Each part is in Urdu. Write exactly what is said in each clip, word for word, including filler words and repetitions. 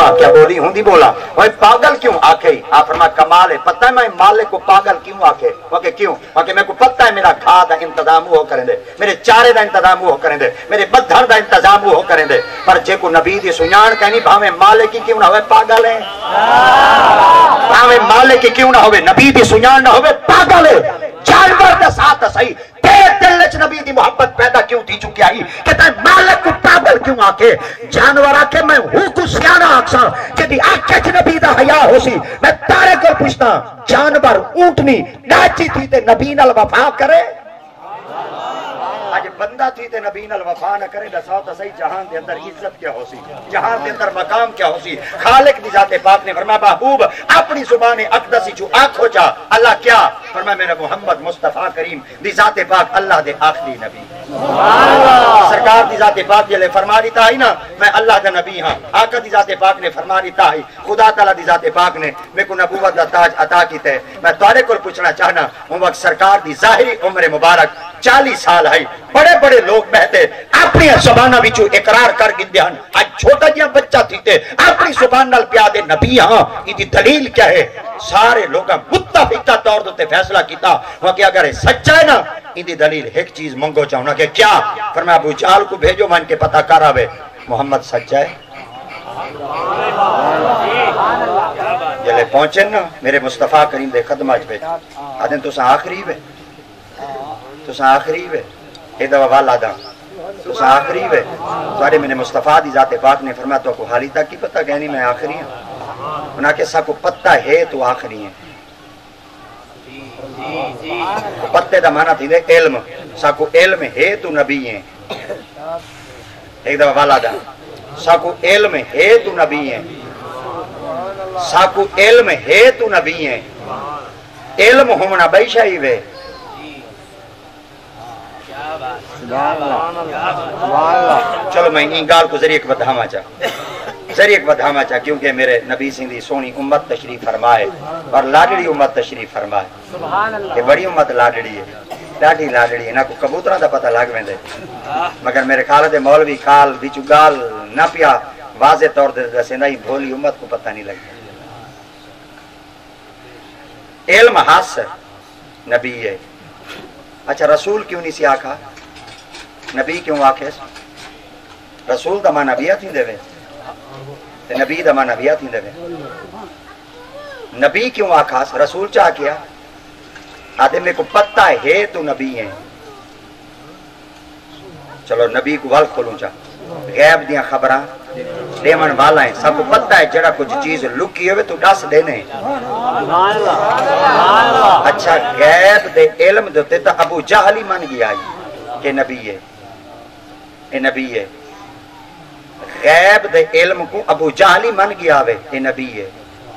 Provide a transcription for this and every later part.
क्या बोली हूं दी बोला वो पागल क्यों आखे? आप फरमा कमाल है, पता है मैं मालिक को पागल क्यों आखे? ओके क्यों? ओके मेरे को पता है मेरा खा दा इंतजाम वो करें दे, मेरे चारे दा इंतजाम वो करें दे, मेरे बद्धर दा इंतजाम वो करें दे, पर जे को नबी दी सुजान कहनी भावे मालिक की क्यों ना होवे पागल है, भावे मालिक की क्यों ना होवे नबी दी सुजान ना होवे पागल है। जानवर के साथ सही तेरे दिल च नबी दी मोहब्बत पैदा क्यों थी चुकी आई कि ते मालिक को पागल क्यों आके? जानवर आके मैं हूं को सियाना आखसा जेदी आंखें च नबी दा हया होसी। मैं तारे को पूछता जानवर ऊंटनी नाची थी ते नबी नाल वफा करे? आज बंदा थी ते नबी नाल वफा न करे, दसाओ तो सही जहान के अंदर इज्जत क्या होसी, जहान के अंदर मकाम क्या होसी। खालिक दी जाते पाक ने फरमाया महबूब अपनी जुबान अक़दसी जो आंखो जा अल्लाह क्या फरमाया मेरा मोहम्मद मुस्तफा करीम दी जाते पाक अल्लाह दे आखिरी नबी सरकार दी जाते पाक जले फरमा दी ताई ना मैं अल्लाह का नबी हां। आका दी जाते पाक ने फरमा दी ताई खुदा ताला दी जाते पाक ने मेरे को नबूवत दा ताज अता कीते। मैं तारे को पूछना चाहना उस वक्त सरकार दी जाहिरी उम्र मुबारक चालीस साल है, बड़े बड़े लोग बहते अपनी जुबाना विचों इकरार कर गिंदे हन। आज छोटा जिहा बच्चा थी ते अपनी जुबान नाल प्या दे नबी हां। इदी दलील क्या है? सारे लोग मुत्तफिका तौर ते फैसला कीता कि अगर सच्चा है ना इदी दलील एक चीज मंगो चाहना कि क्या? फरमाया अबू जहल को भेजो मन के पता कर आवे मोहम्मद सच्चा है। जले पहुंचे ना मेरे मुस्तफा करीम दे खदमा च भेज आदन तुसा आखिरी वे तुसा आखिरी वे ए दवा वाला दा तुसा आखिरी वे सारे मेरे मुस्तफा दी जाते पाक ने फरमाया तो को हाली तक की पता कहनी मैं आखिरी हूं। उन्हें के साको पता है तो आखिरी है। पत्ते दा माना थी दे इल्म साको इल्म है तू नबी है। एक दफा वाला दा साको इल्म है तू नबी है, साको इल्म है तू नबी है। इल्म होना बेशाही वे चलो मैं इन गाल को जरिए बधावा चा जरिए बधावा चा क्योंकि मेरे नबी सिंह दी सोनी उम्मत तशरीफ फरमाए और लाडड़ी उम्मत तशरीफ फरमाए। ये बड़ी उम्मत लाडड़ी है, लाडी लाडड़ी है ना को कबूतरा दा पता लग वेंदे मगर मेरे ख्याल दे मौलवी खाल बिचु गाल ना पिया वाजे तौर ते दसेंदा ही भोली उम्मत को पता नहीं लगता। इल्म हास नबी है। अच्छा रसूल क्यों नहीं सी आखा? नबी क्यों आखे? रसूल दा माना बिया थी देवे ते नबी दा माना बिया थी देवे। नबी क्यों आखास? रसूल चाह किया आदे मेरे को पता है तू नबी है। चलो नबी को वल खोलूं चा गैब दियां खबरां देवन वाला है, सबको पता है जड़ा कुछ चीज लुकी होवे तो दस देने। अच्छा गैब दे इल्म दे ते अबू जहल ही मन गया कि नबी है, ए नबी है। गैब दे इल्म को अबू जहल ही मन गया वे ए नबी है।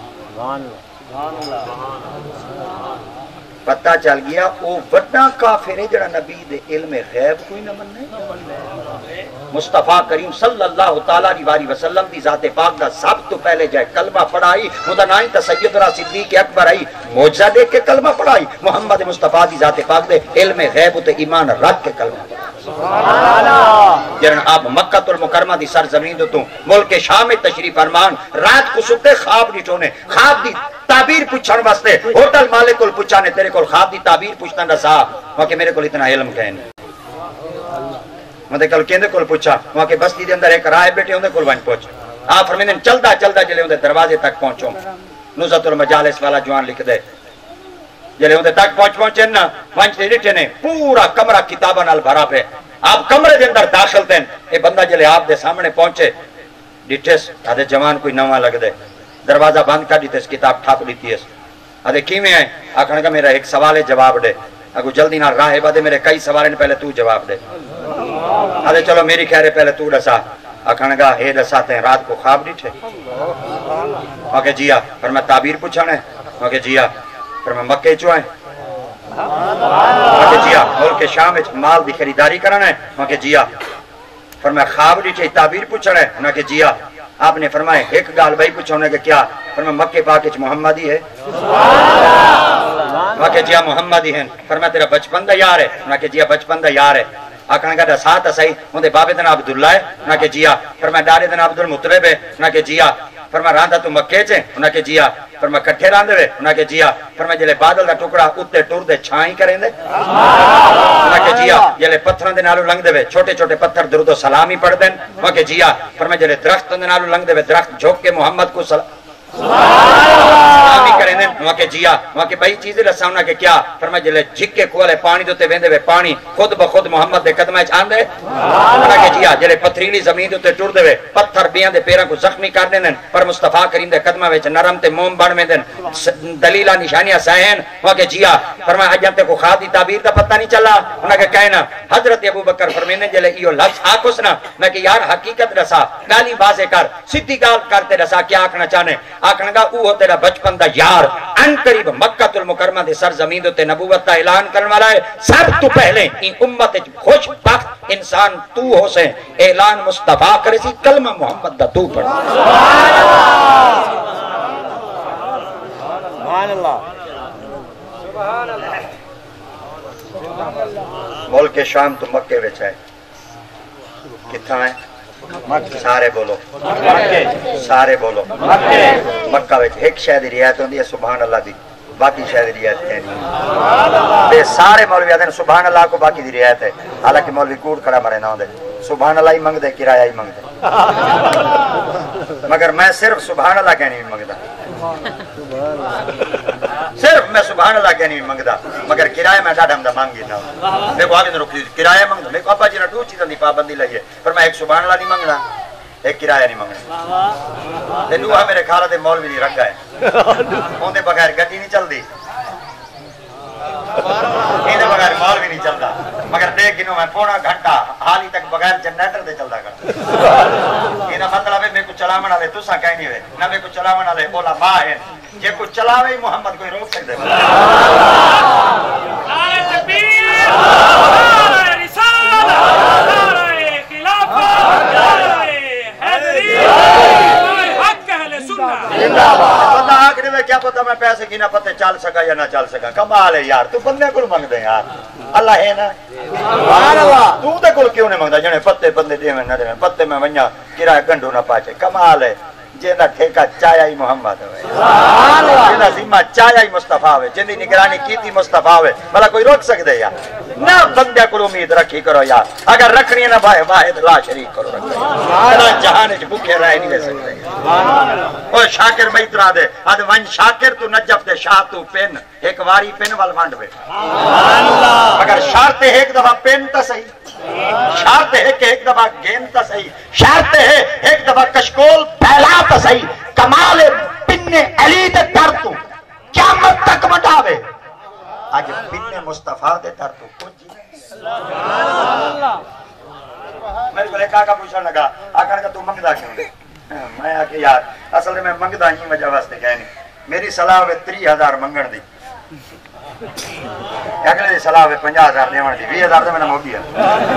पता चल गया वो वड्डा काफिर है जड़ा नबी दे इल्म गैब कोई ना मन्ने। मुस्तफा करीम सल्लल्लाहु तआला अलैहि वसल्लम दी जाते पाक दा सब तो पहले जाए कलमा पढ़ाई उदा नाम ता सैयदना सिद्दीक अकबर आई मौजज़ा देख के कलमा पढ़ाई। मोहम्मद मुस्तफा दी जाते पाक दे इल्म गैब ते ईमान रख के कलमा सुभान अल्लाह। जरन आप मक्का तुल मुकरमा दी सरजमीन दो तो मुल्क शाम में तशरीफ फरमान रात को सुते ख्वाब नहीं टोने ख्वाब दी ताबीर पूछण वास्ते होटल मालिक को पूछा ने तेरे को ख्वाब दी ताबीर पूछना दसा वहां मेरे को इतना इल्म कहने मैं कल केंद्र को पूछा वहां के बस्ती के अंदर एक राय बैठे उनके कोल वन पहुंच आप फरमाते चलदा चलदा जले उनके दरवाजे तक पहुंचो नुज़तुल मजालिस वाला जवान लिख दे जले उनके तक पहुंच पहुंचे ना पंच रिटे ने पूरा कमरा किताबा नाल भरा पे आप कमरे के अंदर दाखिल थे ये बंदा जले आप दे सामने पहुंचे डिटेस आधे जवान कोई नवा लग दे दरवाजा बंद कर दी किताब ठाप दी अरे किमें है आखने का मेरा एक सवाल है जवाब दे अगू जल्दी ना राह बदे मेरे कई सवाल पहले तू जवाब दे। अरे चलो मेरी खैर है पहले तू दसा आखने का हे दसा ते रात को ख्वाब डिठे ओके जिया पर मैं ताबीर पूछना है ओके जिया पर मैं मक्के चो है ओके जिया मुल्क शाम में माल की खरीदारी करना है ओके जिया पर मैं ख्वाब डिठे ताबीर पूछना है उन्हें जिया आपने फरमाए एक गाल भाई पूछो ने क्या पर मैं मक्के पाक मोहम्मद ही है वाके जिया मोहम्मद ही है पर मैं तेरा बचपन दा यार है उन्हें जिया बचपन दा यार है आखने का साथ सही उनके बाबे का नाम अब्दुल्ला है उन्हें जिया पर मैं डारे का नाम अब्दुल मुतलिब है उन्हें जिया فرما راندا تو مکے چ انہاں کے جیا فرما کٹھے راندے وے انہاں کے جیا فرما جلے بادل دا ٹکڑا اوتے ٹر دے چھائیں کریں دے انہاں کے جیا جلے پتھراں دے نالو لنگ دے وے چھوٹے چھوٹے پتھر درود و سلامی پڑھ دین انہاں کے جیا فرما جلے درخت دے نالو لنگ دے وے درخت جھوک کے محمد کو سلام سلامی کریں دیں وہاں کے جیا وہاں کے بھائی چیزیں رسا انہاں کے کیا فرما جلے جھکے کھولے پانی دوتے ویندے وے پانی خود بخود محمد دے قدمہ چاند دے انہاں کے جیا جلے پتھریلی زمین دوتے ٹر دے وے پتھر بیاں دے پیراں کو زخمی کر دیں پر مصطفیٰ کریم دے قدمہ وچ نرم تے موم بن میں دیں دلیلہ نشانیاں سائن وہاں کے جیا فرما اجاں تے کو خادی تعبیر دا پتہ نہیں چلا انہاں کے کہنا حضرت ابو بکر فرمینے جلے ایو لفظ آکھس نا میں کہ یار حقیقت رسا گالی بازے کر سیدھی گال کرتے رسا کیا آکھنا چاہنے آکھنا گا اوہ تیرا بچپن دا یار ان قریب مکہ المکرمہ دے سرزمین تے نبوت دا اعلان کرنے والا ہے سب تو پہلے این امت خوش بخت انسان تو ہو سے اعلان مصطفیٰ کرے سی کلمہ محمد دا تو پڑھ سبحان اللہ سبحان اللہ ملک شام تو مکے وچ ہے کتھاں ہے سارے بولو سارے بولو مکہ وچ ایک شاید رعایت ہوندی ہے سبحان اللہ دی باقی شاید رعایت ہے نہیں بے سارے مولوی آدھے سبحان اللہ کو باقی دی رعایت ہے حالانکہ مولوی کوڑ کھڑا مرے نہ ہوندے سبحان اللہ ہی منگ دے کرایہ ہی منگ دے مگر میں صرف سبحان اللہ کہنی بھی منگدا صرف میں سبحان اللہ کہنی بھی منگدا مگر کرایہ میں ڈاڈا ہمدا مانگی نہ میں کو آگے رکھ کرایہ منگدا میں کو ابا جی نے دو چیزاں دی پابندی لئی ہے پر میں ایک سبحان اللہ نہیں منگدا ایک کرایہ نہیں منگنا تے دوہا میرے خالہ دے مولوی نہیں رکھا ہے اون دے بغیر گڈی نہیں چلدی یہ بغیر مال بھی نہیں چلتا مگر دیکھ گنو میں پونا گھنٹہ حالی تک بغیر جنریٹر دے چلتا کرتا یہ مطلب ہے میں کو چلاون والے تساں کہیں نہیں ہوئے نہ میں کو چلاون والے علماء ہیں جے کو چلاوے محمد کوئی روک سکتے نعرہ تکبیر نعرہ رسالت نعرہ خلافت نعرہ حیدری حق اہل سنت زندہ باد آخری میں کیا پتا میں پیسے کی نہ پتے چل سکا یا نہ چل سکا کمال ہے یار تو بندے کو مانگ دے یار اللہ ہے نا سبحان اللہ تو تے کول کیوں نہیں مانگدا جنے پتے بندے دے میں نہ دے پتے میں ونجا کرایہ گنڈو نہ پاچے کمال ہے جینا ٹھیکہ چایا ہی محمد ہوئے سبحان اللہ جینا ذمہ چایا ہی مصطفیٰ ہوئے جن دی نگرانی کی تھی مصطفیٰ ہوئے بھلا کوئی روک سکتے یا نہ بندے کو امید رکھی کرو یار اگر رکھنی ہے نہ بھائی واحد لا شریک کرو رکھو اللہ جہانے جو بھوکے رہے نہیں لے سکتے اور شاکر میں اترا دے آدھ ون شاکر تو نجب دے شاہ تو پین ایک واری پین وال مانڈ بے اگر شارتے ایک دفعہ پین تا صحیح شرط ہے کہ ایک دفعہ گیند تا صحیح شرط ہے ایک دفعہ کشکول پھیلا تا صحیح کمال پن علی دے در تو قیامت تک مٹاوے آج پن مصطفیٰ دے در تو کچھ میرے کو ایک آقا پوچھا لگا آقا نے کہا تو منگدہ کیوں دے میں آکے یار اصل میں منگدہ ہی وجہ واسطے کہنے میری صلاح ہوئے تری ہزار منگن دی اگلے دی صلاح ہوئے پنجا ہزار دیوان دی بھی ہزار دے میں نے موگی ہے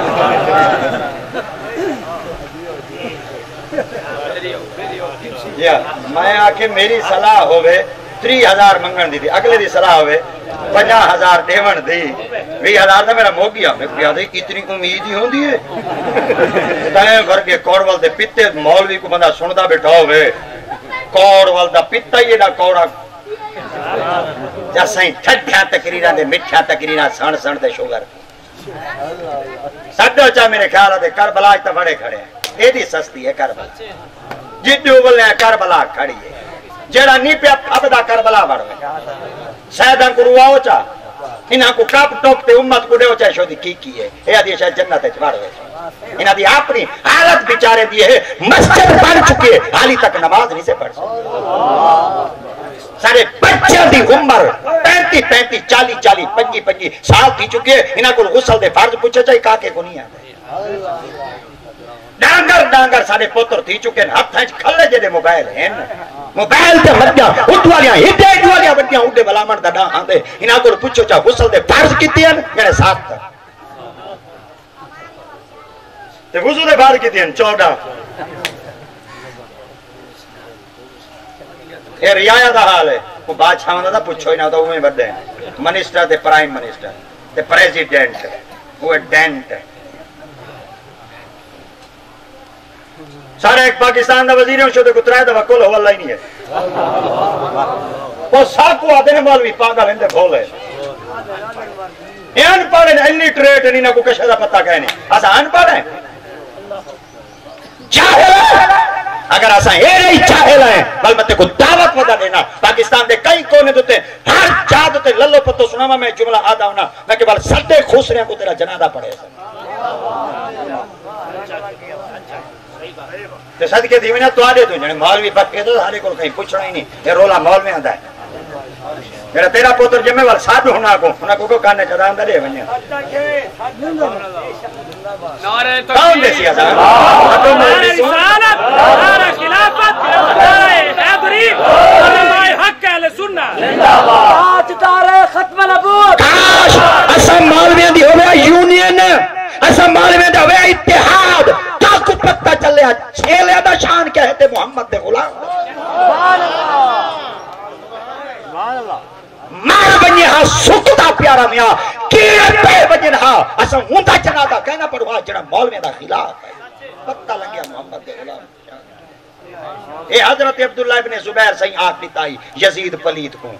میں آکے میری صلاح ہوئے تری ہزار منگن دی دی اگلے دی صلاح ہوئے پنجا ہزار دیوان دی بھی ہزار دے میں نے موگی ہے میں کہا دے اتنی امید ہی ہوں دی ہے تائیں گھر کے کوڑوال دے پیتے مولوی کو بندہ سندہ بیٹھا ہوئے کوڑوال دا پیتا ہی نہ کوڑا جسائیں ٹھٹھا تقریرہ دے مٹھا تقریرہ سن سن دے شوگر سڈو چاہ میرے خیال دے کربلا اج تو بڑے کھڑے ہیں یہ دی سستی ہے کربلا جدو بولنے ہیں کربلا کھڑی ہے جیڑا نہیں پہ اب دا کربلا بڑھ گئے سیدان کو رواؤ چاہ انہاں کو کپ ٹوکتے امت کو دیو چاہے شو دی کی کی ہے یہ آدھی شاید جنت ہے چبار ہوئے انہاں دی اپنی حالت بیچارے دیئے ہے مسجد بن چکے حالی تک نماز نہیں سے پڑھ سکتے سارے بچے دی عمر پینتی پینتی چالی چالی پنجی پنجی سال تھی چکے انہاں کو غسل دے فرض پوچھے چاہی کاکے کو نہیں آتے ڈانگر ڈانگر سارے پوتر تھی چکے ہاتھ ہیں کھلے جے دے موبائل ہیں موبائل تے مدیاں اٹھ والیاں ہٹے اٹھ والیاں بڑیاں اٹھے بلا مرد دا ہاں دے انہاں کو پوچھو چاہ غسل دے فرض کیتی ہیں میرے ساتھ تھا تے غسل دے فرض کیتی ہیں چودہ یہ ریایا دا حال ہے وہ بادشاہ ہوندہ دا پوچھو ہی نہ ہوتا وہ میں بڑھے ہیں منسٹر تے پرائم منسٹر تے پریزیڈنٹ وہ ڈینٹ سارے ایک پاکستان دا وزیر ہوں شدہ کترائے دا وکل ہو اللہ ہی نہیں ہے وہ ساکو آدھے نے مولوی پاگل ہندے بھولے یہ ان پڑھیں انی ٹریٹ نہیں نہ کو کشہ دا پتہ کہنے ایسا ان پڑھیں جاہل ہے اگر ایسا یہ نہیں جاہل ہے بل متے کو دعوت ودا دینا پاکستان دے کئی کونے دوتے ہر جا دوتے للو پتو سناما میں جملہ آدھا ہونا میں کہ بل سڑے خوسرے کو تیرا جنادہ پڑے تو صدقے دیوینا تو آدھے تو جنہیں مولوی بکے تو ہارے کو کہیں پوچھنا ہی نہیں یہ رولا مول میں آدھا ہے میرا تیرا پوتر جمعے وال ساتھ ہونا کو ہونا کو کو کانے چران دے ونیا کون دے سیا سا نعرہ رسالت نعرہ خلافت نعرہ حیدری علماء حق اہل سنت آج نعرہ ختم نبوت کاش اسا مولویاں دی ہویا یونین اسا مولویاں دی ہویا اتحاد تاکو پتہ چلے چھیلے دا شان کہتے محمد دے غلام سبحان اللہ مار بنی ہاں سکتا پیارا میاں کیڑے پہ بجن ہاں اسا ہوندا چنا دا کہنا پڑوا جڑا مولوی دا خلاف ہے پتہ لگیا محمد دے غلام اے حضرت عبداللہ ابن زبیر صحیح آنکھ نتائی یزید پلید کو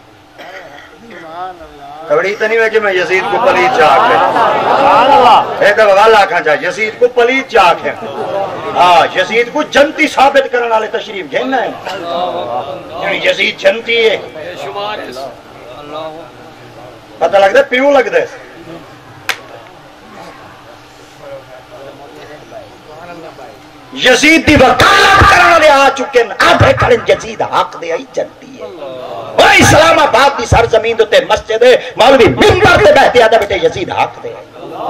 کبڑی تو نہیں ہے کہ میں یزید کو پلید چاک ہے اے تو والا کھا چاہ یزید کو پلید چاک ہے ہاں یزید کو جنتی ثابت کرنے والے تشریف گھننا ہے یزید جنتی ہے پتہ لگ دے پیو لگ دے یزید دی وکالت کرنے والے آ چکے ہیں آدھے کھڑے یزید حق دے آئی جنتی ہے وہ اسلام آباد دی سرزمین دوتے مسجد ہے مولوی ممبر دے بہتے آدھے بیٹے یزید حق دے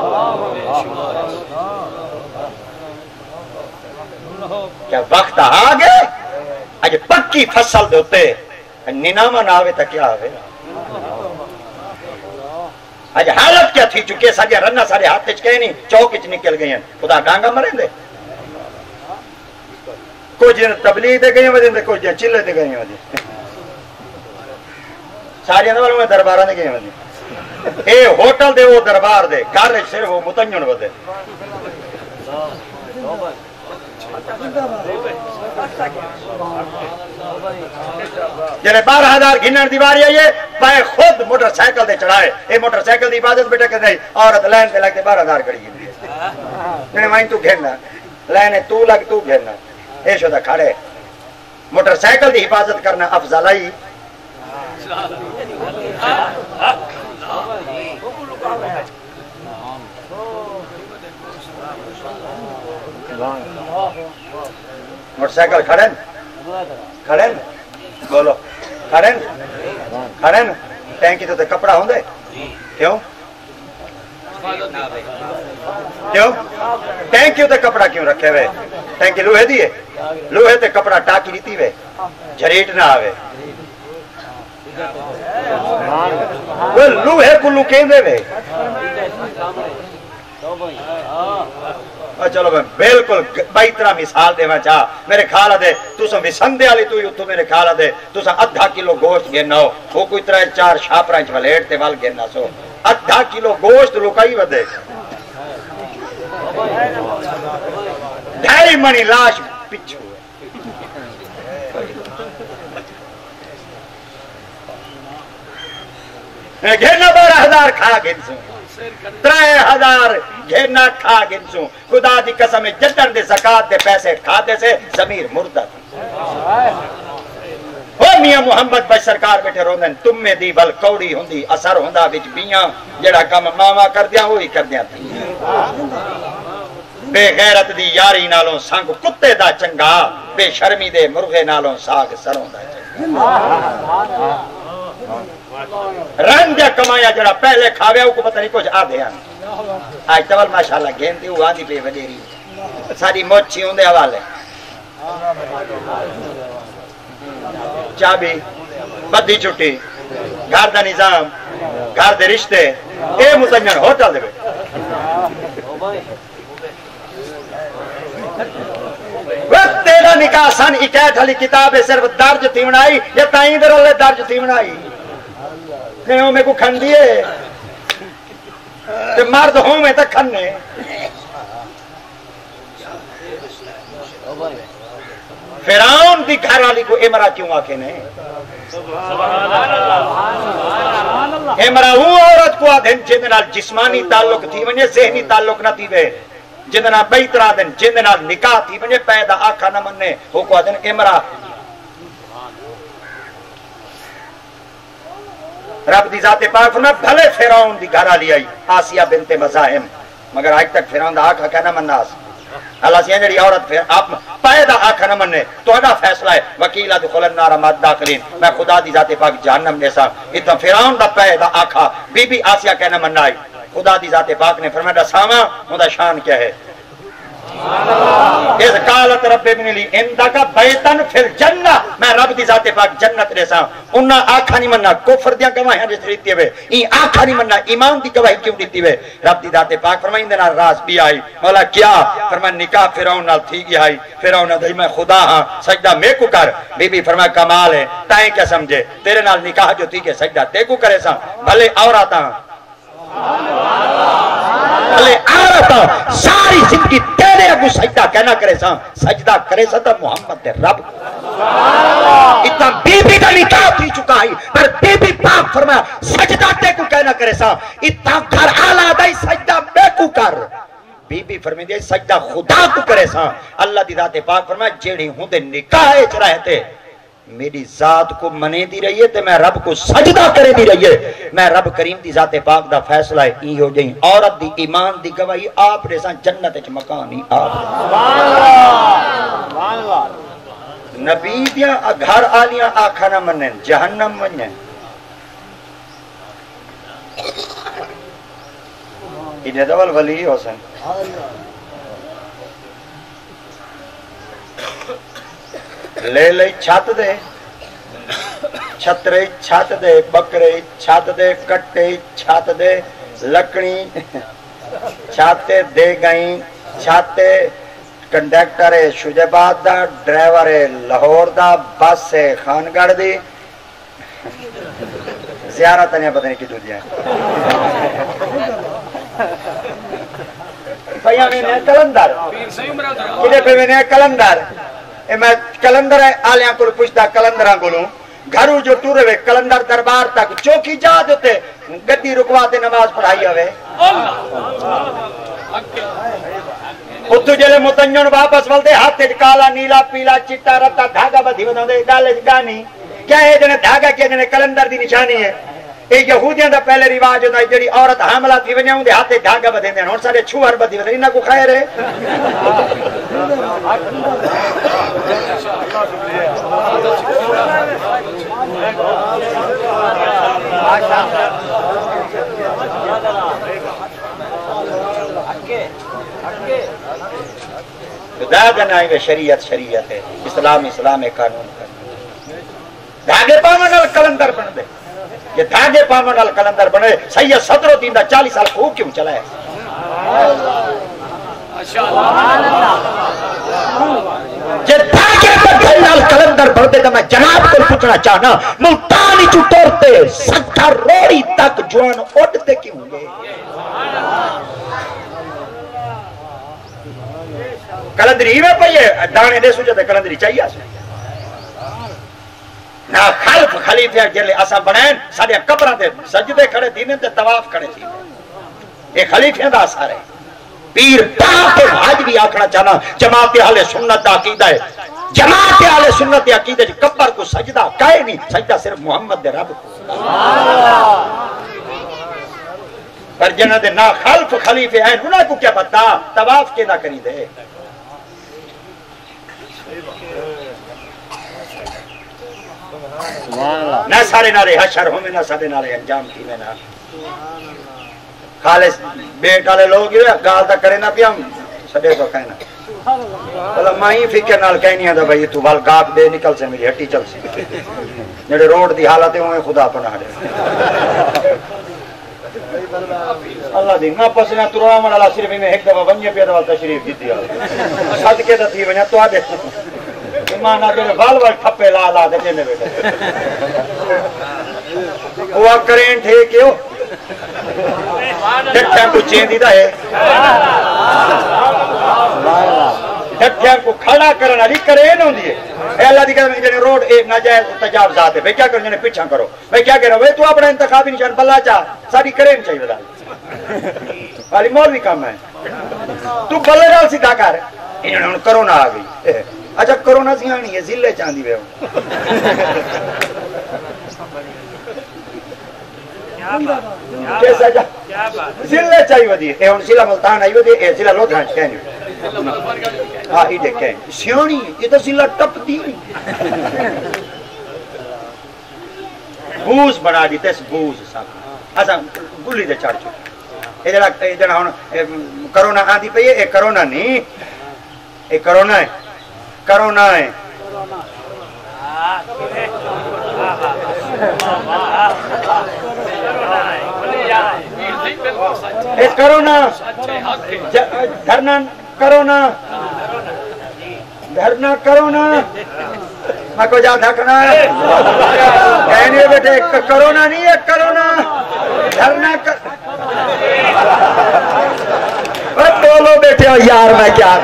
کیا وقت آگے آج پکی فصل دوتے نینامہ ناوے تا کیا آوے آج حالت کیا تھی چکے ساڑھے رنہ ساڑھے ہاتھ چکے نہیں چوک اچ نکل گئی ہیں خدا ڈانگا مریں دے کوئی جن تبلیغ دے گئی ہیں کچھ جن چلے دے گئی ہیں ساری اندر میں دربارہ دے گئی ہیں اے ہوٹل دے وہ دربار دے گھر صرف وہ متنجن ہو دے جنہیں بارہ ہزار گھنن دیواری آئیے پائے خود موٹر سائیکل دے چڑھائے اے موٹر سائیکل دی عبادت بیٹھے کہ نہیں عورت لین پہ لگتے بارہ ہزار کڑی گئی جنہیں مائن تو گھننا لینے تو لگ تو گھننا اے شدہ کھڑے موٹر سائیکل دی حفاظت کرنا افضل آئی موٹر سائیکل کھڑن کھڑن بولو کھڑن کھڑن ٹینکی تو تے کپڑا ہوں دے کیوں کیوں ٹینکی تے کپڑا کیوں رکھے ہوئے ٹینکی لوہے دیئے لوہے تے کپڑا ٹاکی لیتی ہوئے جھریٹ نہ آوے وہ لوہے کو لکیں دے ہوئے چلو میں بالکل بائی طرح مثال دے چاہ میرے کھالا دے تو سا وسندے آلی تو تو میرے کھالا دے تو سا ادھا کلو گوشت گھننا ہو وہ کوئی طرح چار شاپرانچ ولیٹ تے وال گھننا سو ادھا کلو گوشت لوکائی ودے ڈھائی منی لاش پچھو گھننا بارہ ہزار کھا گھن سو ترائے ہزار گھیرنا کھا گنسوں خدا دی قسم جدن دے زکاة دے پیسے کھاتے سے ضمیر مردہ تھی وہ میاں محمد بچ سرکار بیٹھے روندن تم میں دی بل کوڑی ہوندی اثر ہوندہ بچ بیاں جڑا کم ماما کر دیا وہی کر دیا تھی بے غیرت دی یاری نالوں سانگ کتے دا چنگا بے شرمی دے مرغے نالوں ساگ سروں دا چنگا رنگ دیا کمایا جڑا پہلے کھاویا وہ کو پتہ نہیں کچھ آدھے آنے آج تول ماشاءاللہ گھین دی وہ آدھی بے وڈیری ساری موچی ہوں دے حوالے چابی بدھی چھٹی گھر دا نظام گھر دے رشتے اے متنجن ہوٹل دے بے وقت تیرا نکاح سن اکیٹ علی کتاب صرف درج تھی منائی یا تائیں در اللہ درج تھی منائی کہیں میں کو کھن دیئے تے مرد ہوں میں تک کھننے فرعون دی گھر والی کو امرا کیوں آکے نہیں؟ امرا وہ عورت کو آدھن جن نال جسمانی تعلق تھی ونجے ذہنی تعلق نہ تھی وے، جن نال بئی طرح دن جن نال نکاح تھی ونجے پیدا آکھا نہ مننے وہ کو آدھن امرا۔ رب دی ذات پاک فرمایا بھلے فرعون دی گھر والی آئی آسیہ بنت مزاحم، مگر آج تک فرعون دا آکھا کیا نہ مننا آس اللہ سے جڑی عورت پھر آپ پیدا آکھا نہ مننے تو اڈا فیصلہ ہے وکیلہ دخل النار مد داخلین، میں خدا دی ذات پاک جہنم دے سا اتنا فرعون دا پیدا آکھا بی بی آسیہ کہنا مننا آئی، خدا دی ذات پاک نے فرمایا ساما مدہ شان کیا ہے؟ اس قالت رب ابن لی اندکا بیتن فی الجنہ، میں رب دی ذات پاک جنت دے سا انہاں آکھا نہیں مننا کفر دیاں گواہیاں جس دیتی ہوئے این آکھا نہیں مننا ایمان دی گواہی کیوں دیتی ہوئے؟ رب دی ذات پاک فرمائیں دینا راز بھی آئی مولا کیا؟ فرمائیں نکاح فرعون نال تھی گی آئی، فرعون نے میں خدا ہاں سجدہ میں کو کر، بی بی فرمائے کمال ہے تائیں کیا سمجھے تیرے نال نکاح جو تھی کہ سجدہ تے کو کرے سا بھلے عورتاں بھلے عورتاں ساری زندگی تیرے اگو سجدہ کہنا کرے سا سجدہ کرے سا تا محمد دے رب اتنا بی بی کا نکاح تھی چکا ہے پر بی بی پاک فرمایا سجدہ تے کو کہنا کرے سا اتنا گھر آلہ دائی سجدہ بے کو کر، بی بی فرمائے دے سجدہ خدا کو کرے سا اللہ دی ذات پاک فرمایا جیڑی ہوں دے نکاح اچ رہے تھے میری ذات کو منے دی رہی ہے تے میں رب کو سجدہ کرے دی رہی ہے، میں رب کریم دی ذات پاک دا فیصلہ ہے ای ہو جائیں عورت دی ایمان دی گواہی آپ ریساں جنت اچ مکانی آپ نبی دیا گھر آلیاں آکھا نہ منن جہنم منن، انہیں دول ولی حسن لے لے چھت دے چھترے چھت دے بکرے چھت دے کٹے چھت دے لکڑی چھاتے دے گئیں چھاتے کنڈیکٹر شجاباد دا ڈرائیور لاہور دا بس خانگڑھ دی زیارت نہیں پتہ نہیں کی دنیا بھائیاں میں کلندر کدے پہ میں کلندر میں کلندر آلیاں کو پوچھتا کلندراں کو لوں گھروں جو ٹورے ہوئے کلندر دربار تک چوکی جا دیتے گدی رکواتے نماز پڑھائی ہوئے اتو جلے متنجن واپس والدے ہاتھ کالا نیلا پیلا چٹا رتا دھاگا بدھی بدھوں دے ڈالے گانی کیا ہے جنہیں دھاگا کیا جنہیں کلندر دی نشانی ہے ایک یہودیاں دا پہلے رواج ہوتا ہے جڑی عورت حاملہ تھی ونجا ہوں دے ہاتھے دھاگا بدھے دیں اور سارے چھوہر بدھی بدھے انہاں کو خیر ہے دھاگا نہ ہے شریعت شریعت ہے اسلام اسلام قانون قانون دھاگے پاون کلندر بن دے یہ دھاگے پاون نال کلندر بنے سید صدر الدین دا چالیس سال خوب کیوں چلا ہے یہ دھاگے پاون نال کلندر بن دے تو میں جناب کو پوچھنا چاہنا ملتانی چو ٹورتے سکھا روڑی تک جوان اٹھتے کیوں گے کلندری میں پہیے دانے دے سوچے تھے کلندری چاہیے نہ خلف خلیفہ جلے اسا بنائیں ساڑھے قبرہ دے سجدے کھڑے دینے تے تواف کھڑے تھی ایک خلیفہ دا اثر ہے پیر پاک حج بھی آکھنا چاہنا جماعت اہل سنت دا عقیدہ ہے جماعت اہل سنت دا عقیدہ ہے قبر کو سجدہ کہے نہیں سجدہ صرف محمد دے رب کو پر جنہ دے نہ خلف خلیفہ ہیں انہاں کو کیا پتا تواف کے نہ کری دے نہ سارے نالے حشر ہوں میں نہ سارے نالے انجام تھی میں نہ خالص بیٹ والے لوگ گال تا کرے نہ پیا سڈے تو کہنا بلا مائی فکر نال کہنی ہے بھائی تو بال گاپ دے نکل سے میری ہٹی چل سی جڑے روڈ دی حالت ہوئے خدا پناہ دے اللہ دی نہ پسنا ترام اللہ صرف میں ایک دفعہ بنیا پیا دوال تشریف کی دیا صدقے تا تھی بنیا تو آدھے ایمان آگے وال وال ٹھپے لا لا دے جینے بیٹے ہوا کریں ٹھے کیوں ڈٹھیں کو چین دیدہ ہے ڈٹھیاں کو کھڑا کرنا نہیں کرے نہ ہوندی ہے اے اللہ دی قسم جنے روڈ اے ناجائز تجاوزات ہے بھئی کیا کرو جنے پیچھا کرو بھئی کیا کرو بھئی تو اپنا انتخابی نشان بلا چاہ ساری کرے نہیں چاہیے بتا والی مولوی کام ہے تو بلے نال سیدھا کر انہوں نے کرونا آ گئی اچھا کرونا سی آنی ہے ذلے چاندی وے ضلع چاہیے ودی اے ہن ضلع ملتان آئی ودی اے ضلع لودھران کہنی ہاں یہ دیکھیں سیونی یہ تو ضلع ٹپ دی بوز بنا دی تیس بوز صاحب اچھا گلی دے چڑھ چکے اے جڑا اے جڑا ہن کرونا آندی پئی اے کرونا نہیں اے کرونا ہے کرونا ہے اس کرونا دھرنا کرونا دھرنا کرونا میں کو جا دھکنا کہنے بیٹے کرونا نہیں ہے کرونا دھرنا بولو بیٹے یار میں کیا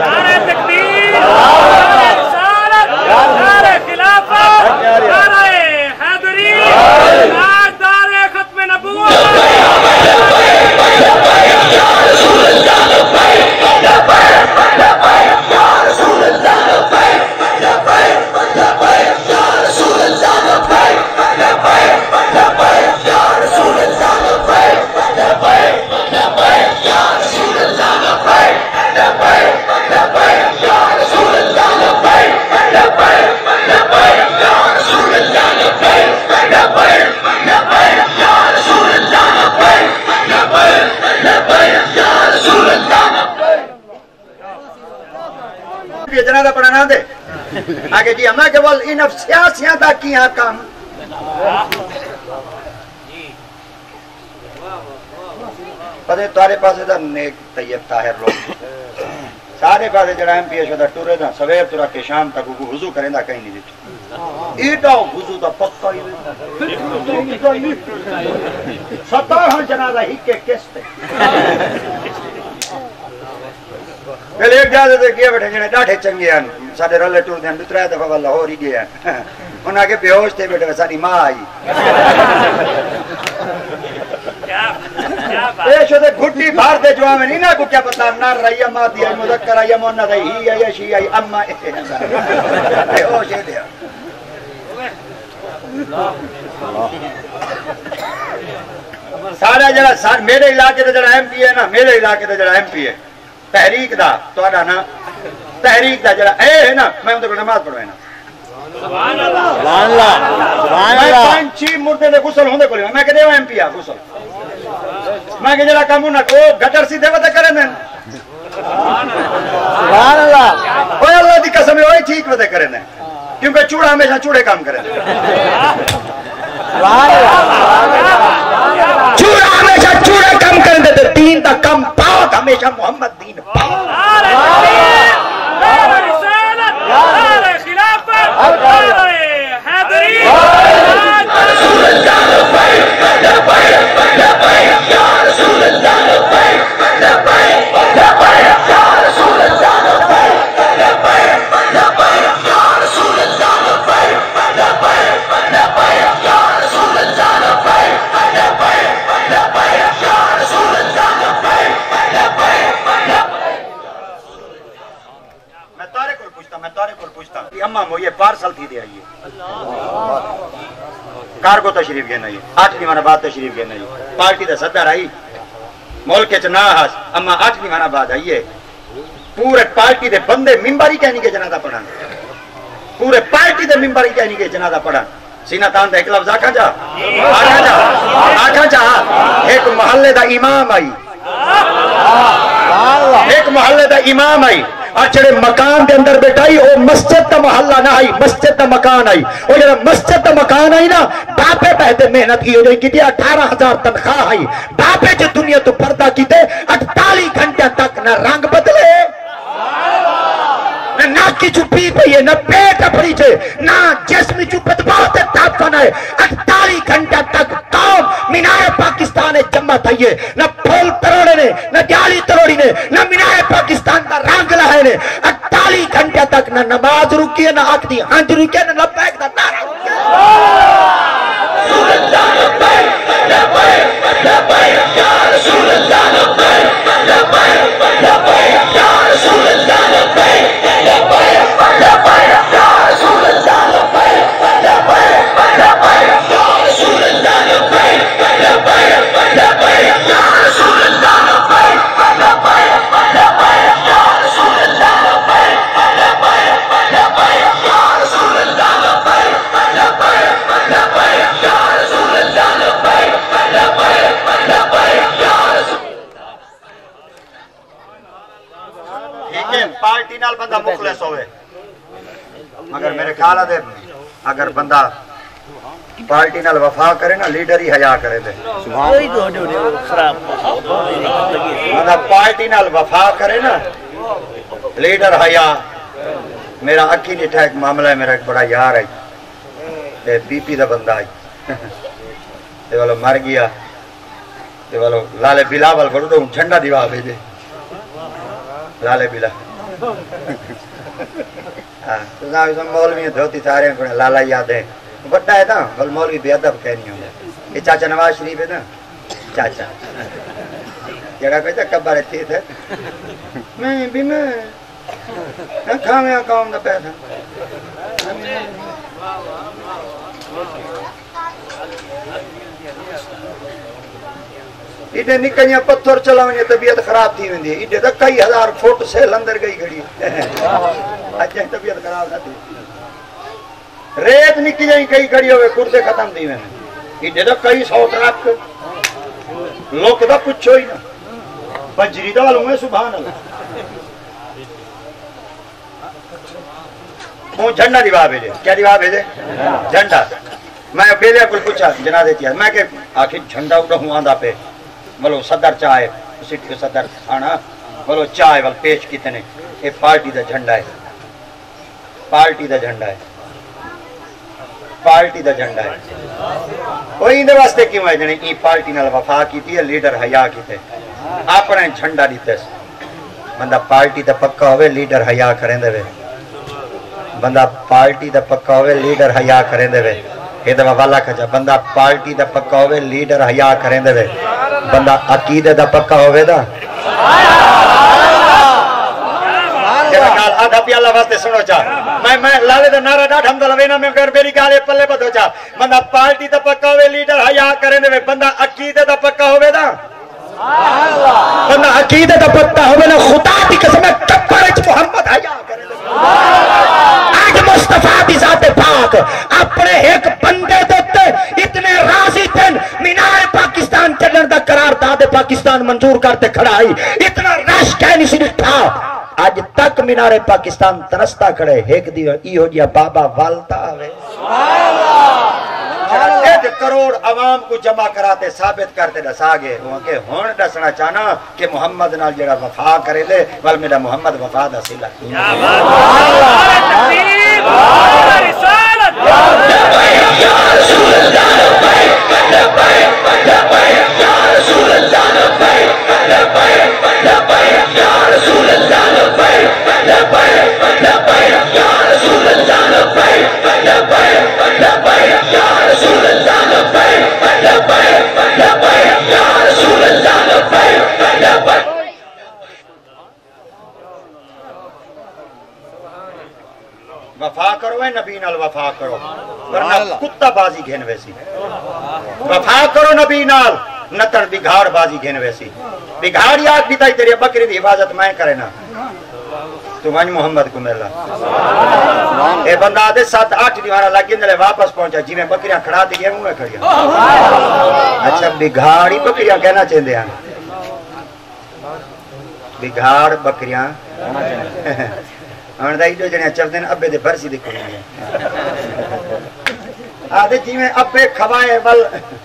جنازہ پڑھانا دے آگے جی ہمیں کہ وال ان سیاسیاں دا کیا کام پتہ تارے پاسے دا نیک طیب طاہر لوگ سارے پاسے جڑا ایم پی ایش دا ٹورے دا سویر تورا کے شام تک کو وضو کریں دا کہیں نہیں دیتے ایٹا وضو دا پکا ہی ستاہ جنازہ ہی کے کس تے پہلے ایک جادے دے کیا بیٹھے جنہیں ڈاٹھے چنگے ہیں سارے رلے ٹور دیں دوترہ دفعہ واللہ ہو رہی گئے ہیں انہاں کے بیہوش تھے بیٹھے ساری ماں آئی اے شدے گھٹی بھار دے جوہاں میں نہیں نا کو کیا پتا نار رہی ماں دیا مذکر آئی مونت آئی ہی آئی شی آئی اما بیہوش ہے دیا سارا جڑا میرے علاقے دے جڑا ایم پی ہے نا میرے علاقے دے جڑا ایم پی ہے تحریک دا تو آڈا نا تحریک دا جڑا اے ہے نا میں اندر کو نماز پڑھوئے نا سبحان اللہ سبحان اللہ میں پانچی مردے دے غسل ہوندے کو لیا میں کہ دیو ایم پی آ غسل میں کہ جڑا کام ہونا کو گٹر سیدھے وطے کریں دیں سبحان اللہ اوہ اللہ دی قسم ہے وہی ٹھیک وطے کریں دیں کیونکہ چوڑا ہمیشہ چوڑے کام کریں دیں چوڑا ہمیشہ چوڑے کام کریں دیں دین دا کم پاک ہمیشہ محمد دین پاک یہ پارسل تھی دے آئیے کارگو تشریف گئے نہیں آٹھویں مانا بعد تشریف گئے نہیں پارٹی دا صدر آئی ملک چنا ہاس اما آٹھویں مانا بعد آئیے پورے پارٹی دے بندے ممبری کہنی کے جنازہ پڑھان پورے پارٹی دے ممبری کہنی کے جنازہ پڑھان سینہ تان دے ایک لفظ آکھا جا آکھا جا آکھا جا ایک محلے دا امام آئی ایک محلے دا امام آئی اچھڑے مکان دے اندر بیٹھائی او مسجد دا محلہ نہ آئی مسجد دا مکان آئی او جڑا مسجد دا مکان آئی نا باپے پہتے محنت کی ہو جائے کی دیا اٹھارہ ہزار تنخواہ آئی باپے جو دنیا تو پردہ کی دے اٹھالی گھنٹے تک نہ رنگ بدلے نہ ناکی چپی پہیے نہ پیٹ اپڑی چھے نہ جسمی چپت بہت تاپن ہے اٹھالی گھنٹے تک قوم مینار پاکستان جمع تھائیے نہ پھول تروڑے نے نہ جالی تروڑی نے نہ مینار پاکستان کا رنگ لہے نے اٹھالی تک نہ نماز رکی ہے، نہ آنکھ دی ہنج رکی ہے، نہ لبیک دا نعرہ رکی ہے۔ رسول اللہ لبیک لبیک لبیک یا رسول اللہ لبیک لبیک لبیک یا رسول اللہ لبیک لبیک لبیک یا رسول اللہ لبیک لبیک لبیک یا رسول اللہ لبیک لبیک لبیک یا رسول اللہ لبیک لبیک لبیک یا رسول اللہ لبیک لبیک لبیک یا رسول اللہ لبیک لبیک لبیک یا رسول اللہ لبیک لبیک لبیک یا رسول۔ ٹھیک ہے، پارٹی نال بندہ مخلص ہوئے، مگر میرے خیال ہے اگر بندہ پارٹی نال وفا کرے نا، لیڈر ہی حیا کرے دے۔ بندہ پارٹی نال وفا کرے نا، لیڈر حیا۔ میرا اکھی نٹھا ایک معاملہ ہے، میرا ایک بڑا یار ہے، بی پی دا بندہ ہے، تے والو مر گیا، تے والو لالے بلاول کو تو جھنڈا دیوا بھیجے، لالے بلا ہاں تو مولوی دھوتی سارے کو لالا یاد ہے، بڑا ہے نا، بل مولوی بے ادب کہنی ہوں۔ یہ چاچا نواز شریف ہے نا، چاچا جڑا کہتا کبر تھی تھے میں بھی میں نہ کھاویں قوم دا پیسہ ایڈے نکلیاں پتھر چلاویں طبیعت خراب تھی ویندی، ایڈے تو کئی ہزار فٹ سیل اندر گئی کھڑی اج طبیعت خراب نہ تھی، ریت نکی جائیں کئی کھڑی ہوئے کردے ختم تھی ویندی، ایڈے تو کئی سو ٹرک لوگ دا پوچھو ہی نا، بجری دا والوں میں سبحان اللہ۔ وہ جھنڈا دیوا بھیجے، کیا دیوا بھیجے؟ جھنڈا۔ میں بیلیا کو پوچھا جنازے تھی، میں کہ آخر جھنڈا اڑا ہوں آندھا پہ، بولو صدر چاہے سٹی صدر آنا، بولو چاہے بل پیش کتنے، یہ پارٹی دا جھنڈا ہے، پارٹی دا جھنڈا ہے، پارٹی دا جھنڈا ہے۔ وہ اندے واسطے کیوں ہے جنہیں ای پارٹی نال وفا کی تھی، لیڈر حیا کی تھے، اپنے جھنڈا دیتے سے بندہ پارٹی دا پکا ہوئے لیڈر حیا کریں دے وے، بندہ پارٹی دا پکا ہوئے لیڈر حیا کریں دے وے، یہ دفعہ والا کھجا بندہ پارٹی دا پکا ہوئے لیڈر حیا کریں دے وے، بندہ عقیدے دا پکا ہوئے دا جنہا کال آدھا پی اللہ واسطے سنو چاہ میں میں لالے دا نعرہ ڈاٹ حمد لوینا میں اگر میری گالے پلے بدھو چاہ بندہ پارٹی دا پکا ہوئے لیڈر حیا کریں دے وے، بندہ عقیدے دا پکا ہوئے دا بندہ عقیدے دا پکا ہوئے نا، خدا دی قسم ہے کبرچ محمد حیا کریں دے آج مصطفیٰ دی ذات پاک اپنے ایک بندے دیتے اتنے راضی تھے، مینار پاکستان چلن دا قرار داد پاکستان منظور کرتے کھڑائی، اتنا رش کہنی سی نٹھا آج تک مینار پاکستان ترستا کھڑے، ایک دیو ایہو جیا بابا والتا ہوئے ڈیڑھ کروڑ عوام کو جمع کراتے ثابت کرتے ڈسا گئے وہ کہ ہون ڈسنا چاہنا کہ محمد نال جڑا وفا کرے لے ول میرا محمد وفا دا سلا یا رسالت یا رسول اللہ لبیک لبیک لبیک یا رسول اللہ لبیک لبیک لبیک یا رسول اللہ لبیک لبیک لبیک یا رسول اللہ لبیک لبیک لبیک یا رسول اللہ لبیک لبیک لبیک یا رسول اللہ لبیک لبیک۔ وفا کرو اے نبی نال وفا کرو ورنہ کتا بازی گھن ویسی، وفا کرو نبی نال نتن بگھاڑ بازی گھن ویسی، بگھاڑ یاد بھی تائی تیری بکری دی حفاظت میں کرے نا تو ونج محمد کو ملا اے بندہ آدھے سات آٹھ دیوانا لگی اندھلے واپس پہنچا جی میں بکریاں کھڑا دی گئے منہ کھڑیا اچھا بگھاڑی بکریاں کہنا چاہتے ہیں، بگھاڑ بکریاں ہاں دائی جو جنہیں چل دیں ابے دے برسی دیکھو گے آدھے جی میں ابے کھوائے ول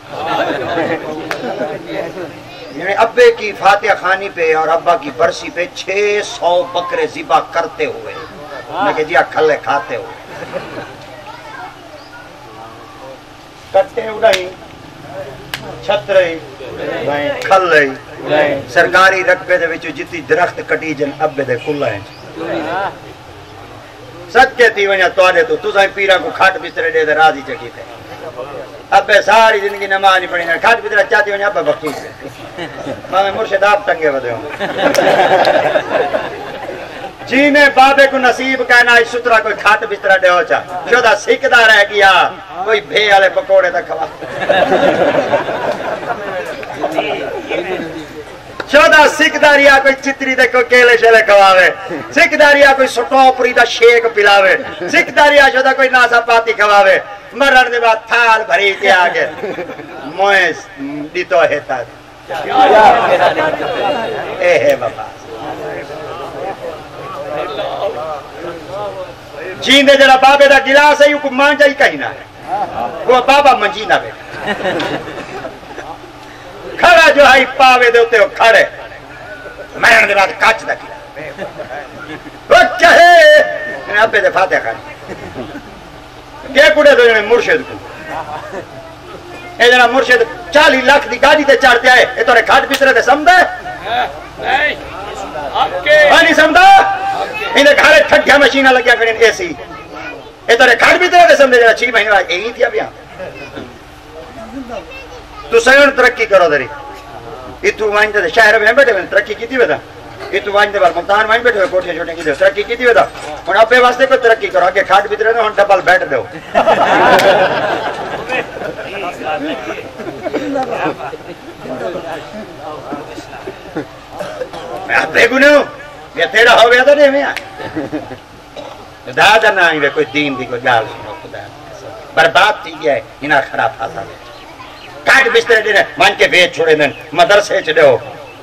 یعنی ابے کی فاتحہ خانی پہ اور ابا کی برسی پہ چھ سو بکرے ذبح کرتے ہوئے میں کہ جی کھلے کھاتے ہوئے کٹے اڑائی چھترے کھلے سرکاری رقبے دے وچوں جتی درخت کٹی جن ابے دے کھلا ہیں صدقے تھی وجہ توڑے تو تُسائیں پیرا کو کھاٹ بسترے دے دے راضی چکی تھے اب ساری زندگی نماز نہیں پڑھی کھاٹ بسترے چاہتی وجہ اب بخیر سے میں مرشد آپ ٹنگے ودے ہوں جی نے بابے کو نصیب کہنا اس سترہ کوئی کھاٹ بسترہ دے ہو چاہ شدہ سکھدہ رہ گیا کوئی بھے والے پکوڑے تک کھوا چودہ سکھ داریا کوئی چتری دے کوئی کیلے شیلے کھواوے سکھ داریا کوئی سٹوپری دا شیک پلاوے سکھ داریا شدہ کوئی ناسا پاتی کھواوے مرن دے بعد تھال بھری کے آگے موئے دیتو ہے تا اے ہے بابا جیندے جڑا بابے دا گلاس ہے یوں کو مانجا ہی کہیں نہ ہے وہ بابا منجی نہ بیٹا کھڑا جو ہے پاوے دے ہوتے ہو کھڑے مرن دے بعد کاچ دا کیا وہ کہے میں ابے دے فاتحہ کھڑی کیا کڑے دو جنے مرشد کو اے جنا مرشد چالی لاکھ دی گاڑی تے چارتے آئے اے تو رے کھاٹ بسرے دے سمدھے نہیں سمدھا انہیں گھارے ٹھگیا مشینہ لگیا کریں اے سی اے تو رے کھاٹ بسرے دے سمدھے جنا چھ مہینے بعد اے ہی تھی اب یہاں تو سیون ترقی کرو دری اتو وائن دے شہر میں بیٹھے ہوئے ترقی کی تھی ویدہ اتو وائن دے بار ممتان وائن بیٹھے ہوئے کوٹھے چھوٹے کی دے ترقی کی تھی ویدہ ان اپنے واسطے پر ترقی کرو آگے کھاٹ بھی درے دے ان ڈبل بیٹھ دے ہو میں آپ بے گنے ہوں یہ تیرا ہو گیا تو نہیں میں آئے دادا نہ آئیں کوئی دین دی کوئی گال سنو خدا برباد تھی گیا ہے انہا خراب پھاسا دے کاٹ بسترے دینے مان کے بیچ چھوڑے دن مدرسے چڑے ہو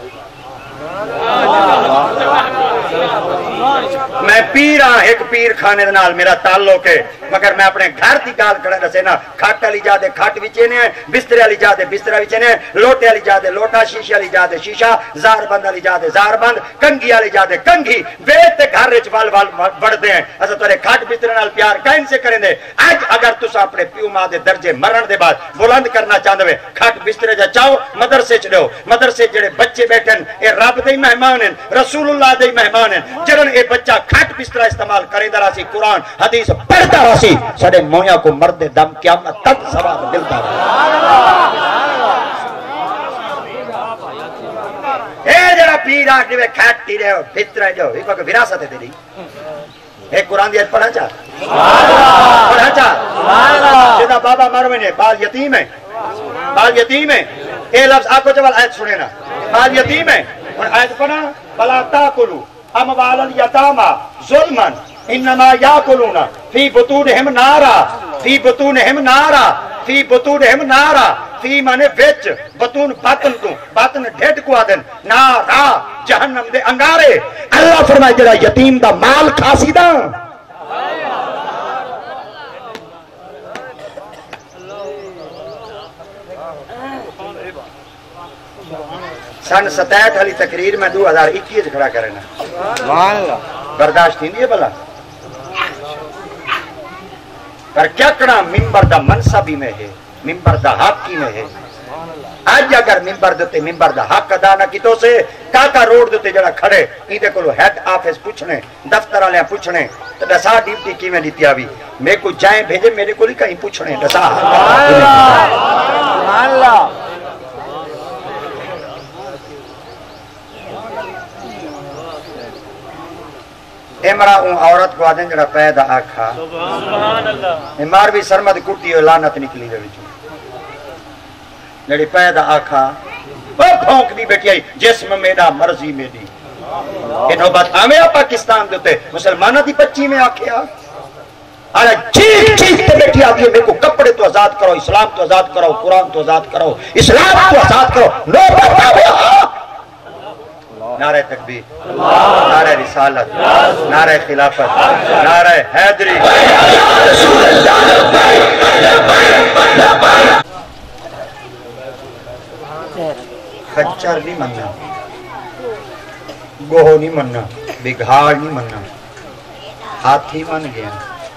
میں پیرا ایک پیر کھانے دنال میرا تعلق ہے مگر میں اپنے گھر دی گال کھڑے رسے نا کھاٹ علی جا دے کھاٹ وچینے ہیں بسترے علی جا دے بسترہ وچینے ہیں لوٹے علی جا دے لوٹا شیشے علی جا دے شیشہ زار بند علی جا دے زار بند کنگھی علی جا دے کنگھی بیتے گھر رچ وال وال بڑھ دے ہیں ایسا تورے کھاٹ بسترے نال پیار کہیں سے کریں دے آج اگر تسا اپنے پیو ماں دے درجے مرن دے بعد بلند کرنا چاہتے ہوئے کھاٹ بسترے جا چاہو مدرسے چڑے ہو مدرسے جڑے بچے بیٹھن اے رب دے مہمان ہیں رسول اللہ دے مہمان ہیں جرن اے بچہ کھاٹ بسترہ استعمال کرے دراسی قرآن حدیث پڑھتا راسی سڑے مویا کو مرد دم قیامت تک ثواب ملتا اے جڑا پیر آکھنے میں کھاٹی رہے ہو بسترہ جو ایک وقت وراثت ہے تیری ایک قرآن دیت پڑھا چاہ پڑھا چاہ جدا بابا مرونے بال یتیم ہے بال یتیم ہے اے لفظ آپ کو جوال آیت سنے نا بال یتیم ہے اور آیت پڑھا بلا تاکلو اموال الیتاما ظلمن انما یاکلون فی بطونہم نارا فی بطونہم نارا فی بطونہم نارا فی مانے ویچ بطون باطن کو باطن ڈھیٹ کو آدن نارا جہنم دے انگارے اللہ فرمائے جڑا یتیم دا مال کھاسی دا سن ستائٹ حالی تقریر میں دو ہزار اکیس کھڑا کرنا برداشت ہی نہیں ہے بلا پر کیا کنا ممبر دا منصبی میں ہے ممبر دا حقی میں ہے آج اگر ممبر دیتے ممبر دا حق ادا نہ کی تو سے کاکا روڈ دیتے جڑا کھڑے ایدے کو لو ہیڈ آفیس پوچھنے دفتر آلے پوچھنے تو دسا ڈیوٹی کی میں دیتی آبی میں کو جائیں بھیجے میرے کو لی کہیں پوچھنے دسا اللہ امرا اون عورت کو آدھیں جڑا پیدا آکھا امار بھی سرمد کٹی ہو لانت نکلی ہوئی جو جڑی پیدا آکھا وہ بھونک دی بیٹی آئی جسم میرا مرضی میں دی انہوں بات ہمیں پاکستان دیتے مسلمانہ دی بچی میں آکھے آ آرہ چیخ چیخ تے بیٹی آگئی میرے کو کپڑے تو آزاد کرو اسلام تو آزاد کرو قرآن تو آزاد کرو اسلام تو آزاد کرو نو بتا ہوئے نعرہ تکبیر نعرہ رسالت نعرہ خلافت نعرہ حیدری خچر نہیں مننا گوہ نہیں مننا بگھاڑ نہیں مننا ہاتھی من گیا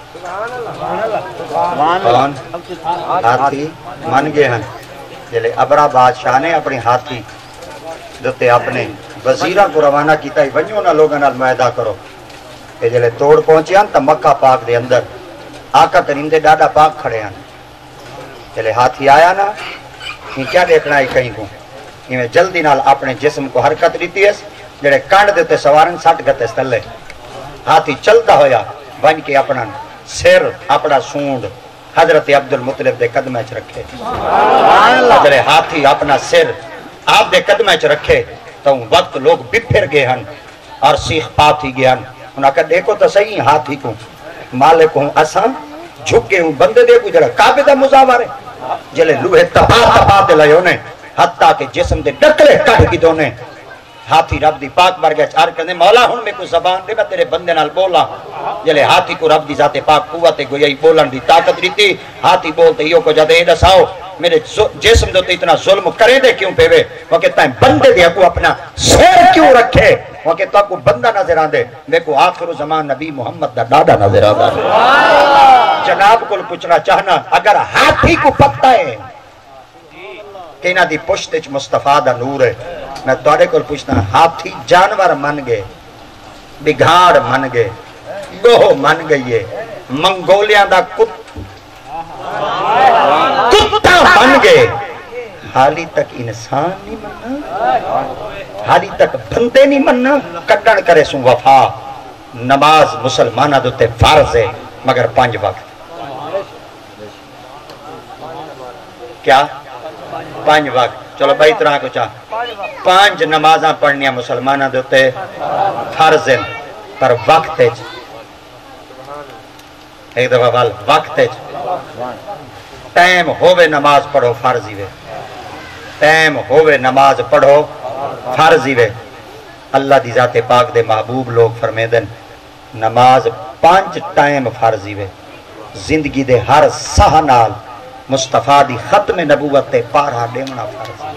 ہاتھی من گئے ہیں جلے ابرا بادشاہ نے اپنی ہاتھی دوتے اپنے وزیرہ کو روانہ کیتا ہی ونیوں نہ لوگاں نال معاہدہ کرو کہ جلے توڑ پہنچے ہیں تو مکہ پاک دے اندر آقا کریم دے ڈاڈا پاک کھڑے ہیں جلے ہاتھی آیا نا یہ کیا دیکھنا ہے کہیں کو یہ جلدی نال اپنے جسم کو حرکت دیتی ہے جڑے کانڈ دیتے سوارن سٹ گتے ستلے ہاتھی چلتا ہویا بن کے اپنا سر اپنا سونڈ حضرت عبد المطلب دے قدمہ چ رکھے جڑے ہاتھی اپنا سر آپ دے قدمہ چ رکھے تو وقت لوگ بپھر گئے ہیں اور سیخ پات ہی گئے ہیں انہاں کہا دیکھو تو صحیح ہاتھی کو مالک ہوں اساں جھکے ہوں بندے دے کو جڑا کعبے دا مزاور ہے جلے لوہے تپا تپا دے لئے انہیں حتیٰ کہ جسم دے ڈکلے کٹ کی دونے ہاتھی رب دی پاک بار گیا چار کرنے مولا ہوں میں کو زبان دے میں تیرے بندے نال بولا جلے ہاتھی کو رب دی ذات پاک قوت گوئی بولن دی طاقت دیتی ہاتھی بولتے ہیو کو جاتے اے دساؤ میرے جسم دے اتنا ظلم کرے دے کیوں پہ وے وہ کہتا ہے بندے دے کو اپنا سیر کیوں رکھے وہ کہتا ہے کو بندہ نظر آن دے میں کو آخر زمان نبی محمد دا دادا نظر آن دے جناب کو پوچھنا چاہنا اگر ہاتھی کو پتہ ہے کہ انہاں دی پشت وچ مصطفیٰ دا نور ہے میں توڑے کو پوچھنا ہاتھی جانور من گئے بگھاڑ من گئے گوہ من گئی ہے منگولیاں دا کت کتا بن گئے حالی تک انسان نہیں مننا حالی تک بندے نہیں مننا کڈن کرے سوں وفا نماز مسلمانہ دوتے فرض ہے مگر پانچ وقت کیا پانچ وقت چلو بھائی طرح کو چاہ پانچ نمازاں پڑھنیاں مسلمانہ دوتے فرض ہیں پر وقت ہے ایک دفعہ وال وقت ہے ٹائم ہووے نماز پڑھو فرضی وے ٹائم ہووے نماز پڑھو فرضی وے اللہ دی ذات پاک دے محبوب لوگ فرمیدن نماز پانچ ٹائم فرضی وے زندگی دے ہر سہ نال مصطفیٰ دی ختم نبوت تے پارا دیمنا فرضی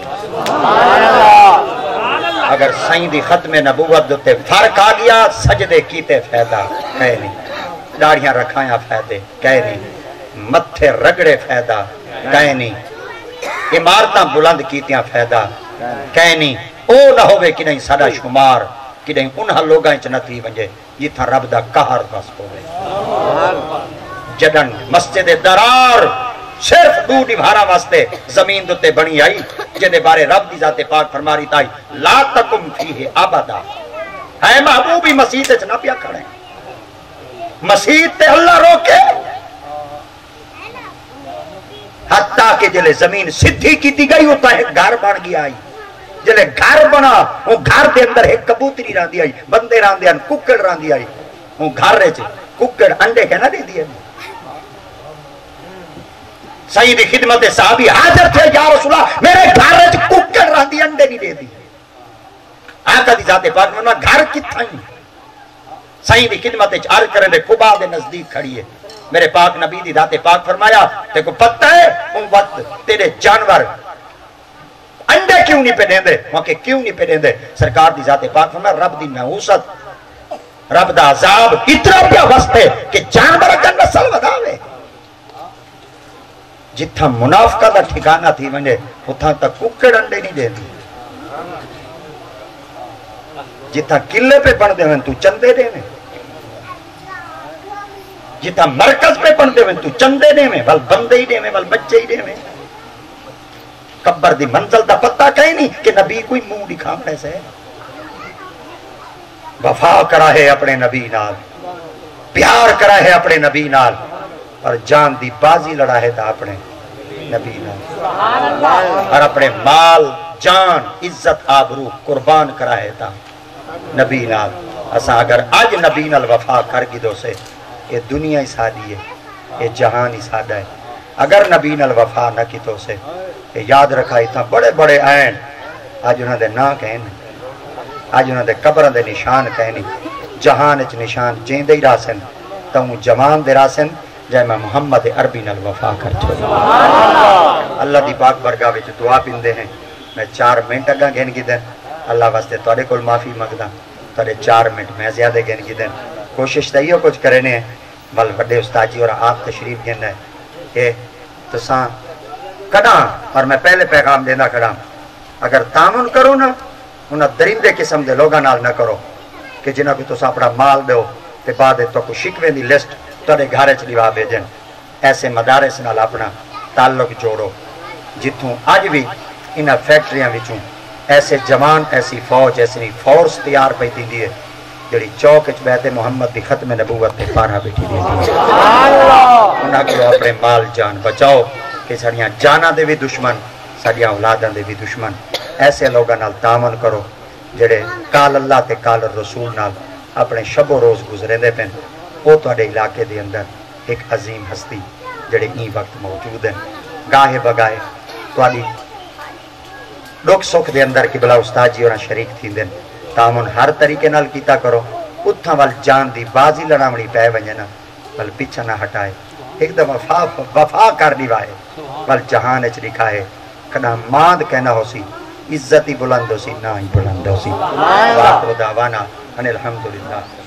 اگر سائیں دی ختم نبوت دوتے فرق آ گیا سجدے کیتے فیدہ کہے نہیں داڑیاں رکھایاں فیدے کہے نہیں متھے رگڑے فیدہ کہے نہیں عمارتاں بلند کیتیاں فیدہ کہے نہیں او نہ ہوئے کہ نہیں ساڑا شمار کہ نہیں انہاں لوگاں چنتی ونجے یہ تھا رب دا قہر بس ہوئے جدن مسجد درار صرف دو ڈبھارا واسطے زمین دوتے بنی آئی جدے بارے رب دی ذات پاک فرماری تائی لا تکم فیہ آبادا اے محبوبی مسیح سے چنا پیا کھڑے مسیح تے اللہ روکے حتیٰ کہ جلے زمین سدھی کی دی گئی ہوتا ہے گھر بن گیا آئی جلے گھر بنا وہ گھر دے اندر ایک کبوتری ران دی آئی بندے ران دی آئی ککڑ ران دی آئی وہ گھر رہے چھے ککڑ انڈے کہنا دے دی ہے سیدی خدمت صحابی حاضر تھے یا رسول اللہ میرے گھر رہے ککڑ ران دی انڈے نہیں دے دی آقا دی ذات پاک میں گھر کتھا ہی سیدی خدمت عرض کرنے دے قبا دے نزدیک کھڑی ہے میرے پاک نبی دی ذات پاک فرمایا تے کو پتہ ہے ان وقت تیرے جانور انڈے کیوں نہیں پہ دیں دے وہاں کہ کیوں نہیں پہ دیں دے سرکار دی ذات پاک فرمایا رب دی نحوست رب دا عذاب اتنا پیا وسط ہے کہ جانور کا نسل وداوے جتھا منافقہ دا ٹھکانہ تھی ونجے اتھا تک ککڑ انڈے نہیں دے دی جتھا کلے پہ بن دے ون تو چندے دے میں جتھا مرکز پہ بن دے ون تو چندے دے میں ول بندے ہی دے میں ول بچے ہی دے میں قبر دی منزل دا پتہ کہیں نہیں کہ نبی کوئی منہ دکھامنے سے وفا کرا ہے اپنے نبی نال پیار کرا ہے اپنے نبی نال اور جان دی بازی لڑا ہے تا اپنے نبی نال اور اپنے مال جان عزت آبرو قربان کرا ہے تا نبی نال اسا اگر آج نبی نال وفا کر گی دو سے یہ دنیا ہی سادی ہے یہ جہان ہی سادہ ہے اگر نبی نال وفا نہ کی تو سے یہ یاد رکھا اتنا بڑے بڑے آئین آج انہوں دے نا کہنے آج انہوں دے قبروں دے نشان کہنے جہان اچ نشان جیندے ہی راسن تو جوان دے راسن جائے میں محمد عربی نال وفا کر چھوڑا اللہ دی پاک برگاہ وچ دعا پیندے ہیں میں چار منٹ اگاں گھن کی دیں اللہ واسطے توڑے کول معافی مگدا توڑے چار منٹ میں زیادہ گھن کی دیں کوشش تیو کچھ کرنے ہیں بل بڑے استاد جی اور آپ تشریف گھن ہے کہ تساں کڑا اور میں پہلے پیغام دینا کڑا اگر تعاون کرو نا انہاں درندے قسم دے لوگاں نال نہ کرو کہ جنہاں کو تساں اپنا مال دیو تے بعد تو کو شکوے دی لسٹ تواڈے گھر چ لوا بھیجن. ایسے مدارس نال اپنا تعلق جوڑو جتوں اج بھی انہاں فیکٹریاں وچوں ایسے جوان ایسی فوج ایسی فورس تیار پئی تھی ہے جڑی چوک وچ بیٹھے محمد دی ختم نبوت تے پارا بیٹھی دی انہاں کو اپنے مال جان بچاؤ کہ ساڈیاں جاناں دے بھی دشمن ساڈیاں اولاداں دے بھی دشمن ایسے لوگاں نال تعاون کرو جڑے کال اللہ تے کال رسول نال اپنے شب و روز گزریندے پن. وہ تواڈے علاقے دے اندر ایک عظیم ہستی جڑے این وقت موجود ہیں گاہے بگائے تواڈی دکھ سکھ دے اندر کہ بلا استاد جی اور شریک تھیندے تعاون ہر طریقے نال کیتا کرو. اتھاں ول جان دی بازی لڑاونی پے ونجے نا بل پیچھے نہ ہٹائے ایک دم وفا وفا کر دیوائے بل جہان وچ لکھائے کنا ماند کہنا ہو سی عزت ہی بلند ہو سی نہ ہی بلند ہو سی. واخر دعوانا ان الحمدللہ.